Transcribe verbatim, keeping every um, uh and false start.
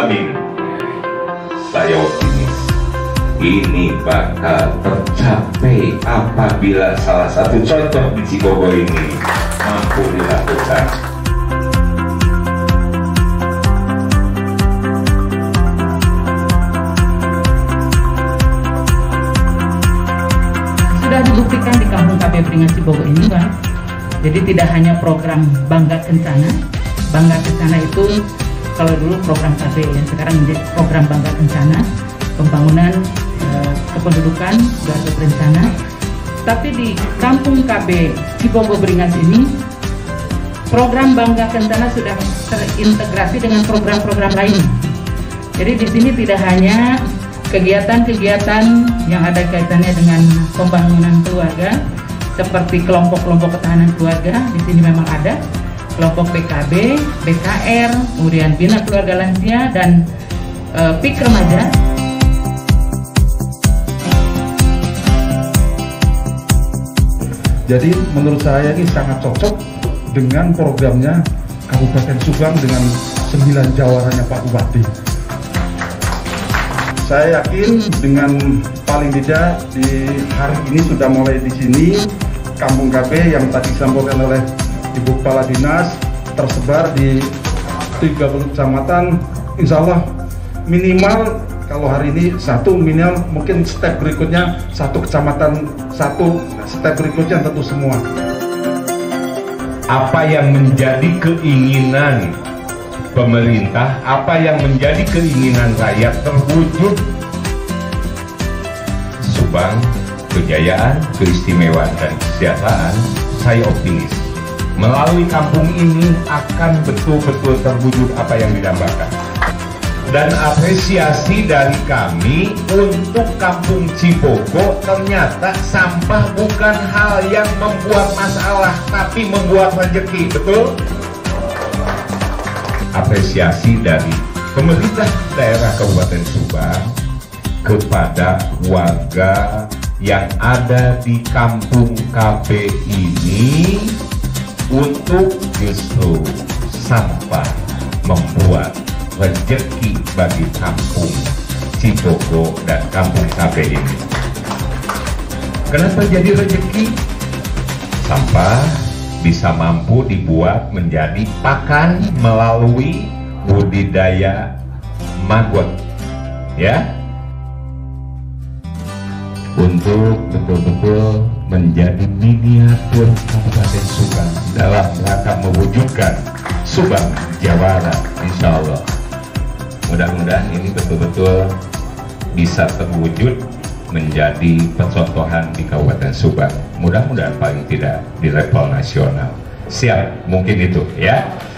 Alamin. Saya optimis ini bakal tercapai apabila salah satu contoh di Cibogo ini mampu dilakukan. Sudah dibuktikan di Kampung K B Beringas Cibogo ini, Pak. Jadi tidak hanya program Bangga Kencana. Bangga Kencana itu kalau dulu program K B, yang sekarang menjadi program Bangga Kencana, pembangunan eh, kependudukan sudah ada berencana. Tapi di Kampung K B Cibogo Beringas ini, program Bangga Kencana sudah terintegrasi dengan program-program lain. Jadi di sini tidak hanya kegiatan-kegiatan yang ada kaitannya dengan pembangunan keluarga, seperti kelompok-kelompok ketahanan keluarga, di sini memang ada kelompok B K B, B K R, kemudian Bina Keluarga Lansia, dan e, P I K Remaja. Jadi menurut saya ini sangat cocok dengan programnya Kabupaten Subang dengan sembilan jawarannya Pak Bupati. Saya yakin dengan paling tidak di hari ini sudah mulai di sini Kampung K B yang tadi disampaikan oleh Ibu Kepala Dinas tersebar di tiga puluh kecamatan. Insya Allah minimal kalau hari ini satu, minimal mungkin step berikutnya satu kecamatan, satu step berikutnya tentu semua. Apa yang menjadi keinginan pemerintah, apa yang menjadi keinginan rakyat terwujud. Subang, kejayaan, keistimewaan, dan kesejahteraan, saya optimis. Melalui kampung ini akan betul-betul terwujud apa yang didambakan. Dan apresiasi dari kami untuk Kampung Cibogo, ternyata sampah bukan hal yang membuat masalah, tapi membuat rezeki, betul? Apresiasi dari pemerintah daerah Kabupaten Subang kepada warga yang ada di Kampung K B ini untuk justru sampah membuat rezeki bagi Kampung Cibogo dan Kampung K B ini. Kenapa jadi rezeki? Sampah bisa mampu dibuat menjadi pakan melalui budidaya maggot, ya, untuk betul-betul menjadi miniatur Kabupaten Subang dalam rangka mewujudkan Subang Jawara, insya Allah. Mudah-mudahan ini betul-betul bisa terwujud menjadi percontohan di Kabupaten Subang. Mudah-mudahan paling tidak di level nasional. Siap, mungkin itu ya.